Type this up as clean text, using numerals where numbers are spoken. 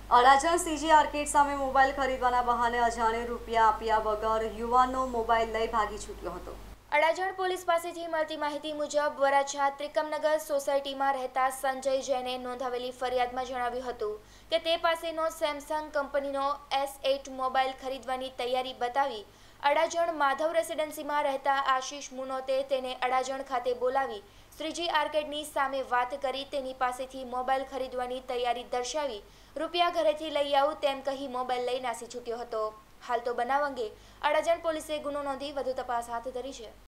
Adajan CG arcade સામે mobile ખરીદવાના બહાને અજાણે રૂપિયા આપ્યા વગર યુવાનનો મોબાઈલ લઈ ભાગી છૂટ્યો હતો। અડાજણ પોલીસ પાસેથી મળતી માહિતી મુજબ વરાછા ત્રિકમનગર સોસાયટીમાં રહેતા સંજય જૈને નોંધાવેલી ફરિયાદમાં જણાવ્યું હતું કે તે પાસેનો સેમસંગ કંપનીનો S8 મોબાઈલ ખરીદવાની તૈયારી બતાવી અડાજણ માધવ રેસિડેન્સીમાં રહેતા આશીષ મુનોતે તેને અડાજણ ખાતે બોલાવી શ્રીજી આર્કેડની સામે વાત કરી તેની પાસેથી મોબાઈલ ખરીદવાની તૈયારી દર્શાવી રૂપિયા ઘરેથી લઈ આવું તેમ કહી મોબાઈલ લઈ નાસી છૂટ્યો હતો। હાલ તો બનાવ અંગે અડાજણ પોલીસે ગુનો નોંધી વધુ તપાસ હાથ ધરી છે।